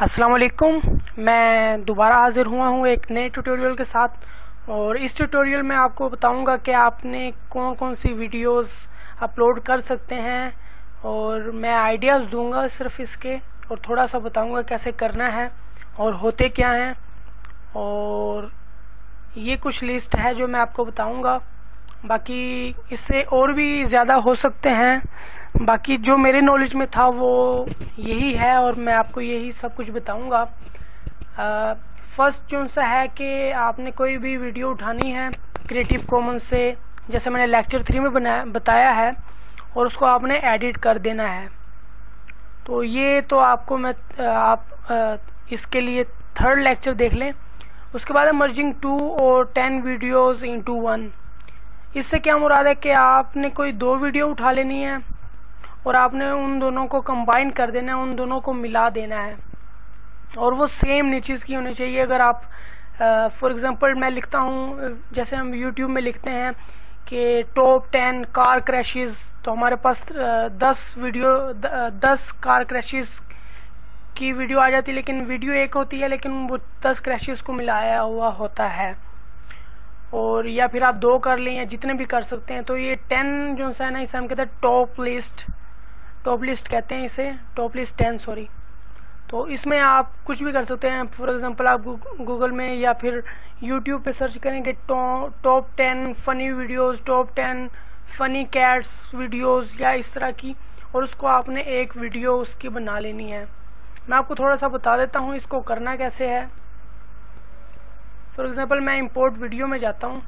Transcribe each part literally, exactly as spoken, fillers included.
अस्सलाम वालेकुम। मैं दोबारा हाजिर हुआ हूँ एक नए ट्यूटोरियल के साथ। और इस ट्यूटोरियल में आपको बताऊंगा कि आपने कौन कौन सी वीडियोस अपलोड कर सकते हैं, और मैं आइडियाज़ दूंगा सिर्फ इसके, और थोड़ा सा बताऊंगा कैसे करना है और होते क्या हैं। और ये कुछ लिस्ट है जो मैं आपको बताऊंगा, बाकी इससे और भी ज़्यादा हो सकते हैं। बाकी जो मेरे नॉलेज में था वो यही है, और मैं आपको यही सब कुछ बताऊंगा। फर्स्ट जो सा है कि आपने कोई भी वीडियो उठानी है क्रिएटिव कॉमन्स से, जैसे मैंने लेक्चर थ्री में बनाया बताया है, और उसको आपने एडिट कर देना है। तो ये तो आपको मैं आप इसके लिए थर्ड लेक्चर देख लें। उसके बाद है मर्जिंग टू और टेन वीडियोस इनटू वन। इससे क्या मुराद है कि आपने कोई दो वीडियो उठा लेनी है और आपने उन दोनों को कंबाइन कर देना है, उन दोनों को मिला देना है, और वो सेम नीचेस की होनी चाहिए। अगर आप फॉर एग्जांपल मैं लिखता हूँ, जैसे हम यूट्यूब में लिखते हैं कि टॉप टेन कार क्रैशेस, तो हमारे पास दस वीडियो दस कार क्रैशेस की वीडियो आ जाती है, लेकिन वीडियो एक होती है, लेकिन वो दस क्रैशेस को मिलाया हुआ होता है। और या फिर आप दो कर लें या जितने भी कर सकते हैं। तो ये टेन जो सा है ना, इसे हम कहते हैं टॉप लिस्ट, टॉप लिस्ट कहते हैं इसे, टॉप लिस्ट टेन सॉरी। तो इसमें आप कुछ भी कर सकते हैं। फॉर एग्जांपल आप गूगल में या फिर यूट्यूब पे सर्च करेंगे top ten funny videos, top ten funny cats videos या इस तरह की, और उसको आपने एक वीडियो उसकी बना लेनी है। मैं आपको थोड़ा सा बता देता हूँ इसको करना कैसे है। फॉर एग्जांपल मैं इंपोर्ट वीडियो में जाता हूँ,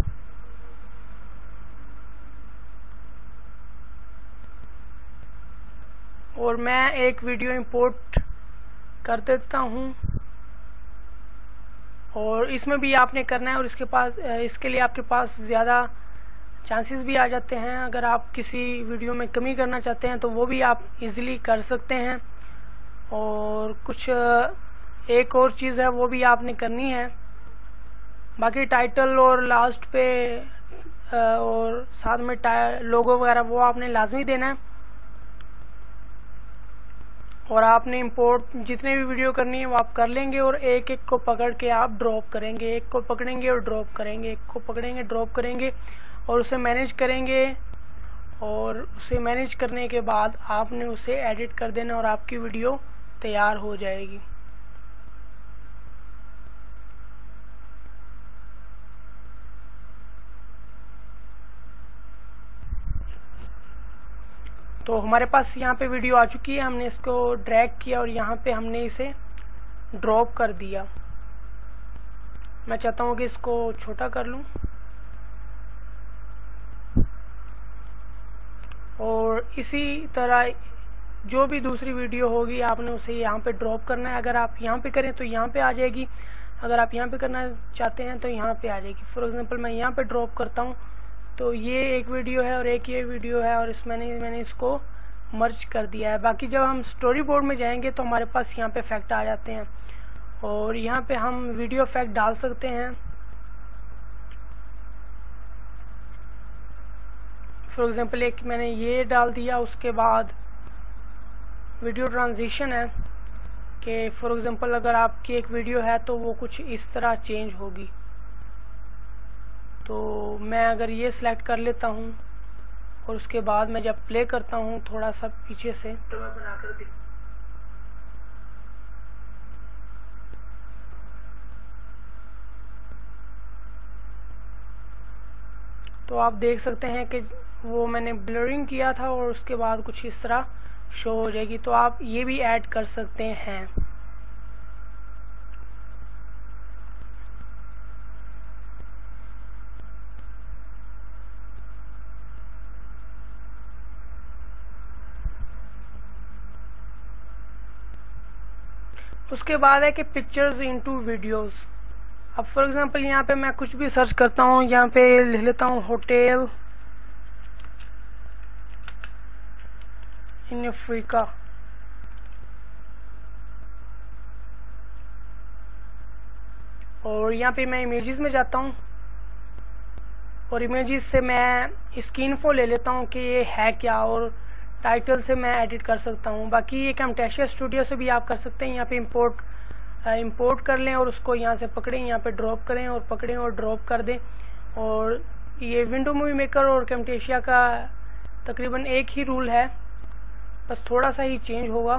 और मैं एक वीडियो इंपोर्ट कर देता हूँ, और इसमें भी आपने करना है। और इसके पास इसके लिए आपके पास ज़्यादा चांसेस भी आ जाते हैं। अगर आप किसी वीडियो में कमी करना चाहते हैं तो वो भी आप इजीली कर सकते हैं। और कुछ एक और चीज़ है वो भी आपने करनी है। बाकी टाइटल और लास्ट पे और साथ में लोगो वगैरह वो आपने लाजमी देना है। और आपने इंपोर्ट जितने भी वीडियो करनी है वो आप कर लेंगे, और एक एक को पकड़ के आप ड्रॉप करेंगे। एक को पकड़ेंगे और ड्रॉप करेंगे, एक को पकड़ेंगे ड्रॉप करेंगे, और उसे मैनेज करेंगे। और उसे मैनेज करने के बाद आपने उसे एडिट कर देना, और आपकी वीडियो तैयार हो जाएगी। तो हमारे पास यहाँ पे वीडियो आ चुकी है। हमने इसको ड्रैग किया और यहाँ पे हमने इसे ड्रॉप कर दिया। मैं चाहता हूँ कि इसको छोटा कर लूँ, और इसी तरह जो भी दूसरी वीडियो होगी आपने उसे यहाँ पे ड्रॉप करना है। अगर आप यहाँ पे करें तो यहाँ पे आ जाएगी, अगर आप यहाँ पे करना चाहते हैं तो यहाँ पे आ जाएगी। फॉर एग्जांपल मैं यहाँ पे ड्रॉप करता हूँ, तो ये एक वीडियो है और एक ये वीडियो है, और इसमें मैंने मैंने इसको मर्ज कर दिया है। बाकी जब हम स्टोरी बोर्ड में जाएंगे तो हमारे पास यहाँ पे इफेक्ट आ जाते हैं, और यहाँ पे हम वीडियो इफेक्ट डाल सकते हैं। फॉर एग्जांपल एक मैंने ये डाल दिया। उसके बाद वीडियो ट्रांजिशन है कि फॉर एग्जांपल अगर आपकी एक वीडियो है तो वो कुछ इस तरह चेंज होगी। तो मैं अगर ये सिलेक्ट कर लेता हूँ, और उसके बाद मैं जब प्ले करता हूँ थोड़ा सा पीछे से, तो मैं बना कर दिखा, तो आप देख सकते हैं कि वो मैंने ब्लरिंग किया था, और उसके बाद कुछ इस तरह शो हो जाएगी। तो आप ये भी ऐड कर सकते हैं। उसके बाद है कि पिक्चर्स इनटू वीडियोस। अब फॉर एग्जांपल यहाँ पे मैं कुछ भी सर्च करता हूँ, यहाँ पे लिख लेता हूँ होटल इन अफ्रीका, और यहाँ पे मैं इमेजेस में जाता हूँ, और इमेजेस से मैं इसकी इन्फो ले लेता हूँ कि ये है क्या, और टाइटल से मैं एडिट कर सकता हूँ। बाकी ये कैमटेशिया स्टूडियो से भी आप कर सकते हैं। यहाँ पे इंपोर्ट इंपोर्ट कर लें और उसको यहाँ से पकड़ें, यहाँ पे ड्रॉप करें और पकड़ें और ड्रॉप कर दें। और ये विंडो मूवी मेकर और कैमटेशिया का तकरीबन एक ही रूल है, बस थोड़ा सा ही चेंज होगा।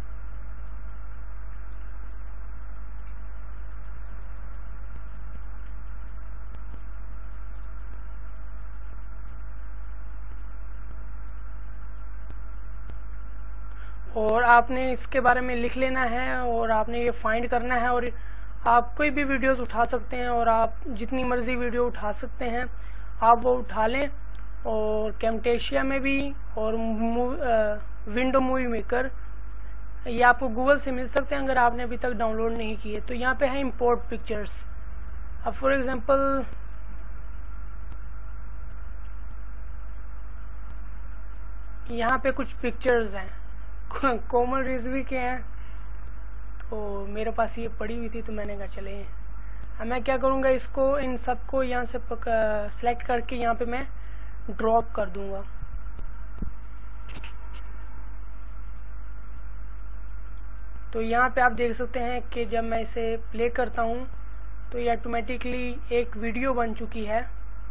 और आपने इसके बारे में लिख लेना है और आपने ये फाइंड करना है। और आप कोई भी वीडियोस उठा सकते हैं और आप जितनी मर्जी वीडियो उठा सकते हैं, आप वो उठा लें। और कैमटेशिया में भी और विंडो मूवी मेकर ये आपको गूगल से मिल सकते हैं अगर आपने अभी तक डाउनलोड नहीं किए। तो यहाँ पे है इंपोर्ट पिक्चर्स। अब फॉर एग्जांपल यहाँ पे कुछ पिक्चर्स हैं, कॉमन रिजवी के हैं, तो मेरे पास ये पड़ी हुई थी तो मैंने कहा चले। अब मैं क्या करूँगा, इसको इन सबको यहाँ से सेलेक्ट करके यहाँ पे मैं ड्रॉप कर दूंगा। तो यहाँ पे आप देख सकते हैं कि जब मैं इसे प्ले करता हूँ तो ये ऑटोमेटिकली एक वीडियो बन चुकी है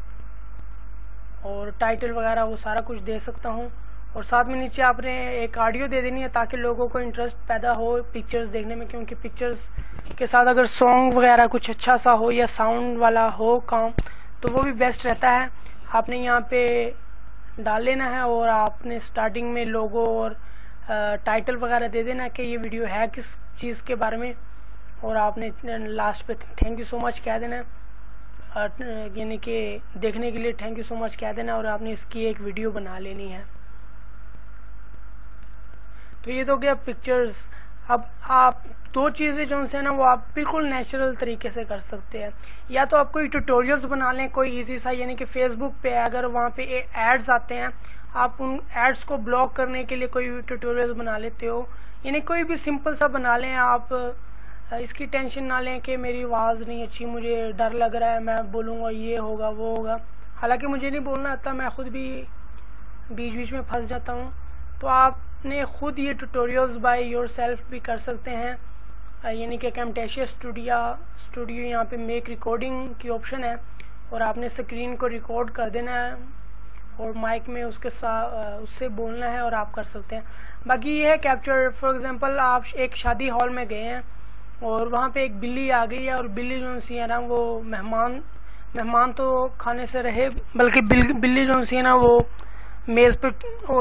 और टाइटल वगैरह वो सारा कुछ दे सकता हूँ। और साथ में नीचे आपने एक ऑडियो दे देनी है ताकि लोगों को इंटरेस्ट पैदा हो पिक्चर्स देखने में, क्योंकि पिक्चर्स के साथ अगर सॉन्ग वगैरह कुछ अच्छा सा हो या साउंड वाला हो काम तो वो भी बेस्ट रहता है। आपने यहाँ पे डाल लेना है और आपने स्टार्टिंग में लोगो और टाइटल वगैरह दे देना कि ये वीडियो है किस चीज़ के बारे में। और आपने लास्ट पे थैंक यू सो मच कह देना, यानी कि देखने के लिए थैंक यू सो मच कह देना और आपने इसकी एक वीडियो बना लेनी है। तो ये तो गया पिक्चर्स। अब आप दो चीज़ें जो है ना वो आप बिल्कुल नेचुरल तरीके से कर सकते हैं। या तो आप कोई ट्यूटोरियल्स बना लें कोई इजी सा, यानी कि फेसबुक पे अगर वहाँ पे एड्स आते हैं आप उन एड्स को ब्लॉक करने के लिए कोई ट्यूटोरियल बना लेते हो, यानी कोई भी सिंपल सा बना लें। आप इसकी टेंशन ना लें कि मेरी आवाज़ नहीं अच्छी, मुझे डर लग रहा है, मैं बोलूँगा ये होगा वो होगा। हालांकि मुझे नहीं बोलना आता, मैं खुद भी बीच बीच में फंस जाता हूँ। तो आपने खुद ये ट्यूटोरियल्स बाय योरसेल्फ भी कर सकते हैं, यानी कि कैमटेशिया स्टूडियो स्टूडियो यहाँ पे मेक रिकॉर्डिंग की ऑप्शन है और आपने स्क्रीन को रिकॉर्ड कर देना है और माइक में उसके साथ उससे बोलना है और आप कर सकते हैं। बाकी ये है कैप्चर। फॉर एग्जांपल आप एक शादी हॉल में गए हैं और वहाँ पे एक बिल्ली आ गई है और बिल्ली जो सी है ना वो मेहमान मेहमान तो खाने से रहे, बल्कि बिल्ली जो सी है ना वो मेज़ पे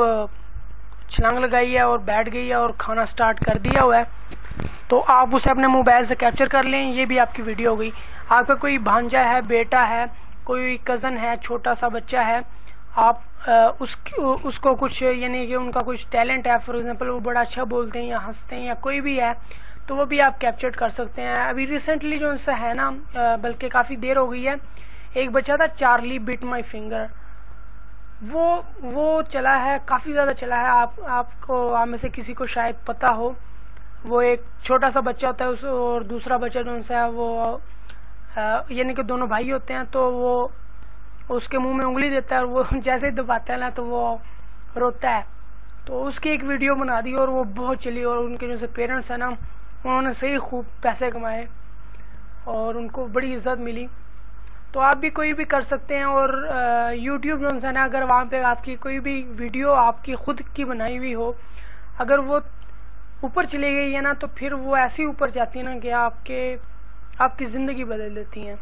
छलांग लगाई है और बैठ गई है और खाना स्टार्ट कर दिया हुआ है। तो आप उसे अपने मोबाइल से कैप्चर कर लें, ये भी आपकी वीडियो हो गई। आपका कोई भांजा है, बेटा है, कोई कज़न है, छोटा सा बच्चा है, आप उस उसको कुछ यानी कि उनका कुछ टैलेंट है, फॉर एग्जांपल वो बड़ा अच्छा बोलते हैं या हंसते हैं या कोई भी है, तो वो भी आप कैप्चर कर सकते हैं। अभी रिसेंटली जो सा है ना, बल्कि काफ़ी देर हो गई है, एक बच्चा था चार्ली बिट माई फिंगर, वो वो चला है, काफ़ी ज़्यादा चला है। आप आपको आप में से किसी को शायद पता हो, वो एक छोटा सा बच्चा होता है उस और दूसरा बच्चा जो सा है वो यानी कि दोनों भाई होते हैं, तो वो उसके मुंह में उंगली देता है और वो जैसे ही दबाता है ना तो वो रोता है। तो उसकी एक वीडियो बना दी और वो बहुत चली और उनके जो से पेरेंट्स हैं ना उन्होंने सही खूब पैसे कमाए और उनको बड़ी इज्जत मिली। तो आप भी कोई भी कर सकते हैं। और यूट्यूब जो है ना, अगर वहाँ पे आपकी कोई भी वीडियो आपकी खुद की बनाई हुई हो, अगर वो ऊपर चली गई है ना तो फिर वो ऐसी ऊपर जाती है ना कि आपके आपकी ज़िंदगी बदल देती हैं।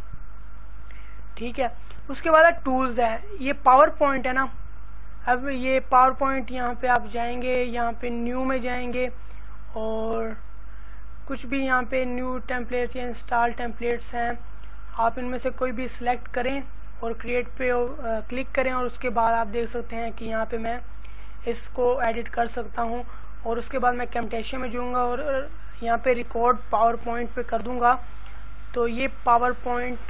ठीक है। उसके बाद टूल्स है, ये पावर पॉइंट है ना। अब ये पावर पॉइंट यहाँ पे आप जाएंगे, यहाँ पे न्यू में जाएंगे और कुछ भी यहाँ पे न्यू टेम्पलेट्स या इंस्टॉल टेम्पलेट्स हैं, आप इनमें से कोई भी सिलेक्ट करें और क्रिएट पे क्लिक करें और उसके बाद आप देख सकते हैं कि यहाँ पे मैं इसको एडिट कर सकता हूँ। और उसके बाद मैं कैमटेशिया में जाऊँगा और यहाँ पे रिकॉर्ड पावर पॉइंट पे कर दूँगा। तो ये पावर पॉइंट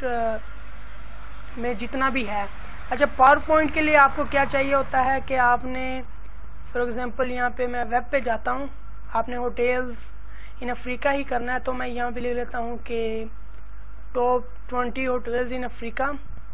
में जितना भी है। अच्छा, पावर पॉइंट के लिए आपको क्या चाहिए होता है कि आपने फॉर एग्जांपल यहाँ पे मैं वेब पे जाता हूँ, आपने होटल्स इन अफ्रीका ही करना है, तो मैं यहाँ पे लिख लेता हूँ कि top twenty hotels in Africa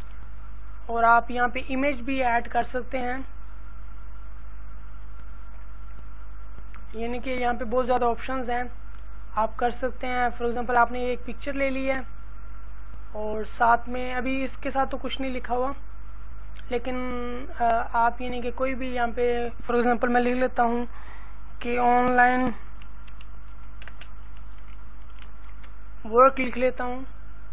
और आप यहाँ पे इमेज भी ऐड कर सकते हैं, यानी कि यहाँ पे बहुत ज़्यादा ऑप्शंस हैं। आप कर सकते हैं। फॉर एग्जांपल आपने एक पिक्चर ले ली है और साथ में अभी इसके साथ तो कुछ नहीं लिखा हुआ, लेकिन आप यानी कि कोई भी यहाँ पे फॉर एग्जांपल मैं लिख लेता हूँ कि ऑनलाइन वर्क लिख लेता हूँ।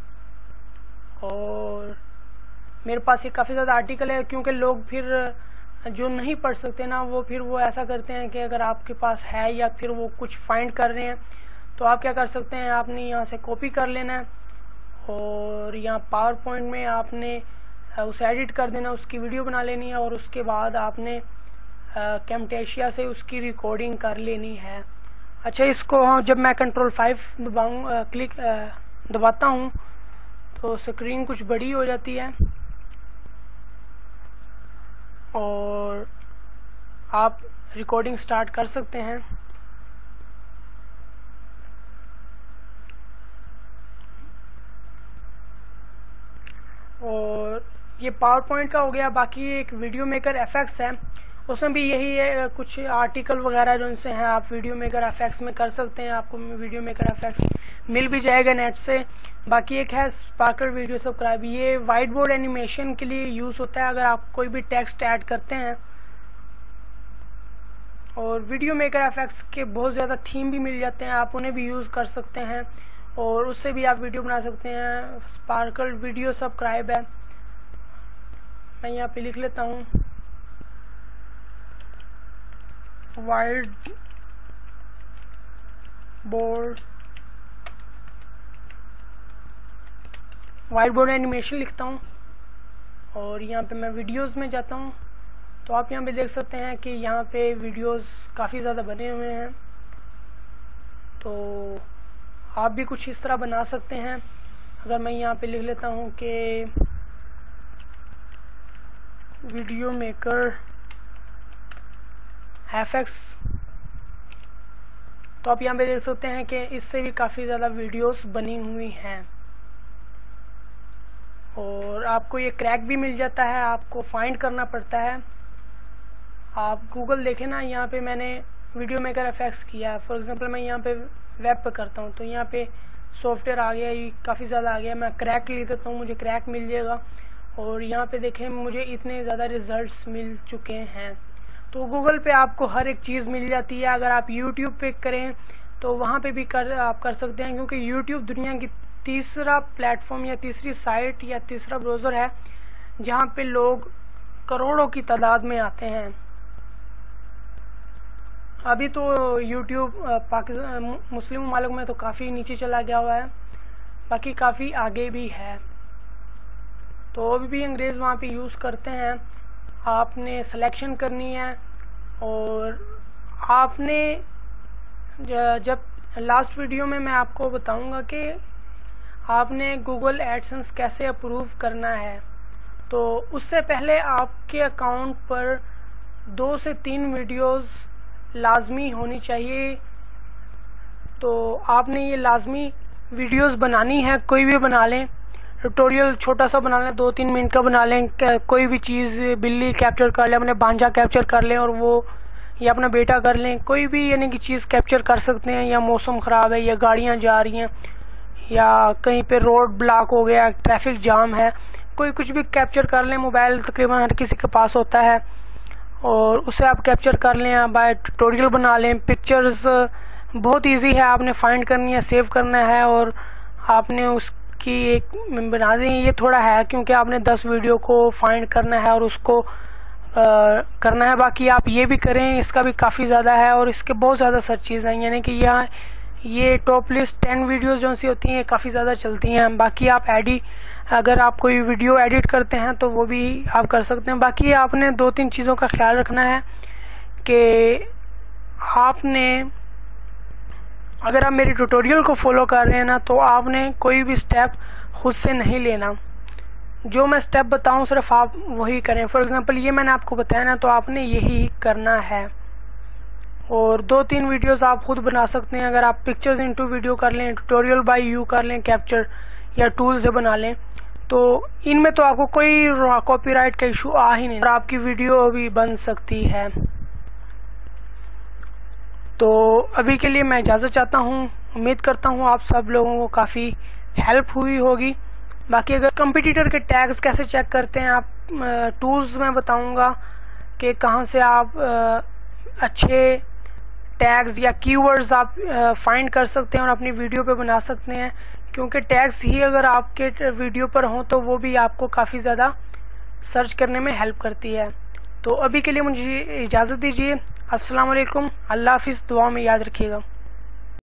और मेरे पास ये काफ़ी ज़्यादा आर्टिकल है, क्योंकि लोग फिर जो नहीं पढ़ सकते ना, वो फिर वो ऐसा करते हैं कि अगर आपके पास है या फिर वो कुछ फाइंड कर रहे हैं तो आप क्या कर सकते हैं, आपने यहाँ से कॉपी कर लेना है और यहाँ पावर पॉइंट में आपने उसे एडिट कर देना, उसकी वीडियो बना लेनी है और उसके बाद आपने कैमटेशिया से उसकी रिकॉर्डिंग कर लेनी है। अच्छा, इसको जब मैं कंट्रोल फाइव दबाऊँ क्लिक दबाता हूँ तो स्क्रीन कुछ बड़ी हो जाती है और आप रिकॉर्डिंग स्टार्ट कर सकते हैं। और ये पावर पॉइंट का हो गया। बाकी एक वीडियो मेकर एफएक्स है, उसमें भी यही है, कुछ आर्टिकल वगैरह जो उनसे हैं आप वीडियो मेकर एफएक्स में कर सकते हैं। आपको वीडियो मेकर एफएक्स मिल भी जाएगा नेट से। बाकी एक है स्पार्कल वीडियो सब्सक्राइब, ये वाइट बोर्ड एनिमेशन के लिए यूज़ होता है अगर आप कोई भी टेक्स्ट ऐड करते हैं। और वीडियो मेकर एफएक्स के बहुत ज़्यादा थीम भी मिल जाते हैं, आप उन्हें भी यूज़ कर सकते हैं और उससे भी आप वीडियो बना सकते हैं। स्पार्कल वीडियो सब्सक्राइब है, मैं यहाँ पे लिख लेता हूँ white board white board animation लिखता हूँ और यहाँ पे मैं वीडियोस में जाता हूँ तो आप यहाँ पे देख सकते हैं कि यहाँ पे वीडियोस काफ़ी ज़्यादा बने हुए हैं। तो आप भी कुछ इस तरह बना सकते हैं। अगर मैं यहाँ पे लिख लेता हूँ कि वीडियो मेकर एफएक्स, तो आप यहाँ पे देख सकते हैं कि इससे भी काफ़ी ज़्यादा वीडियोस बनी हुई हैं और आपको ये क्रैक भी मिल जाता है, आपको फाइंड करना पड़ता है। आप गूगल देखें ना, यहाँ पे मैंने वीडियो मेकर एफएक्स किया है। फॉर एग्जांपल मैं यहाँ पे वेब पे करता हूँ तो यहाँ पे सॉफ्टवेयर आ गया, ये काफ़ी ज़्यादा आ गया। मैं क्रैक ले देता हूँ, मुझे क्रैक मिल जाएगा और यहाँ पे देखें मुझे इतने ज़्यादा रिजल्ट्स मिल चुके हैं। तो गूगल पे आपको हर एक चीज़ मिल जाती है। अगर आप यूट्यूब पे करें तो वहाँ पे भी कर आप कर सकते हैं, क्योंकि यूट्यूब दुनिया की तीसरा प्लेटफॉर्म या तीसरी साइट या तीसरा ब्राउज़र है जहाँ पे लोग करोड़ों की तादाद में आते हैं। अभी तो यूट्यूब पाकिस्तान मुस्लिम ममालिक में तो काफ़ी नीचे चला गया हुआ है, बाकी काफ़ी आगे भी है। तो अभी भी अंग्रेज़ वहाँ पे यूज़ करते हैं। आपने सिलेक्शन करनी है और आपने जब लास्ट वीडियो में मैं आपको बताऊंगा कि आपने गूगल एडसेंस कैसे अप्रूव करना है, तो उससे पहले आपके अकाउंट पर दो से तीन वीडियोस लाजमी होनी चाहिए। तो आपने ये लाजमी वीडियोस बनानी है, कोई भी बना लें, ट्यूटोरियल छोटा सा बना लें, दो तीन मिनट का बना लें। कोई भी चीज़, बिल्ली कैप्चर कर लें, अपने भांजा कैप्चर कर लें और वो या अपना बेटा कर लें, कोई भी यानी कि चीज़ कैप्चर कर सकते हैं। या मौसम ख़राब है या गाड़ियाँ जा रही हैं या कहीं पे रोड ब्लॉक हो गया, ट्रैफिक जाम है, कोई कुछ भी कैप्चर कर लें। मोबाइल तकरीबन हर किसी के पास होता है और उसे आप कैप्चर कर लें, बाय ट्यूटोरियल बना लें। पिक्चर्स बहुत इजी है, आपने फाइंड करनी है, सेव करना है और आपने उसकी एक बना दी। ये थोड़ा है क्योंकि आपने दस वीडियो को फाइंड करना है और उसको आ, करना है। बाकी आप ये भी करें, इसका भी काफ़ी ज़्यादा है और इसके बहुत ज़्यादा सर्चेज हैं, यानी कि यहाँ ये टॉप लिस्ट टेन वीडियोस जो सी होती हैं काफ़ी ज़्यादा चलती हैं। बाकी आप एडिट, अगर आप कोई वीडियो एडिट करते हैं तो वो भी आप कर सकते हैं। बाकी आपने दो तीन चीज़ों का ख्याल रखना है कि आपने, अगर आप मेरी ट्यूटोरियल को फॉलो कर रहे हैं ना, तो आपने कोई भी स्टेप खुद से नहीं लेना। जो मैं स्टेप बताऊं सिर्फ आप वही करें। फॉर एग्जांपल ये मैंने आपको बताया ना, तो आपने यही करना है। और दो तीन वीडियोस आप खुद बना सकते हैं। अगर आप पिक्चर्स इनटू वीडियो कर लें, ट्यूटोरियल बाय यू कर लें, कैप्चर या टूल से बना लें, तो इनमें तो आपको कोई कॉपीराइट का इशू आ ही नहीं और आपकी वीडियो भी बन सकती है। तो अभी के लिए मैं इजाज़त चाहता हूँ। उम्मीद करता हूँ आप सब लोगों को काफ़ी हेल्प हुई होगी। बाकी अगर कंपटीटर के टैग्स कैसे चेक करते हैं, आप टूल्स मैं बताऊंगा कि कहाँ से आप अच्छे टैग्स या कीवर्ड्स आप फाइंड कर सकते हैं और अपनी वीडियो पे बना सकते हैं, क्योंकि टैग्स ही अगर आपके वीडियो पर हों तो वो भी आपको काफ़ी ज़्यादा सर्च करने में हेल्प करती है। तो अभी के लिए मुझे इजाज़त दीजिए। अस्सलाम वालेकुम, अल्लाह हाफिज़, दुआ में याद रखिएगा।